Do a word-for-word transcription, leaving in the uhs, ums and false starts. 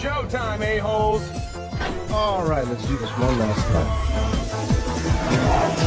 showtime, a-holes. All right, let's do this one last time.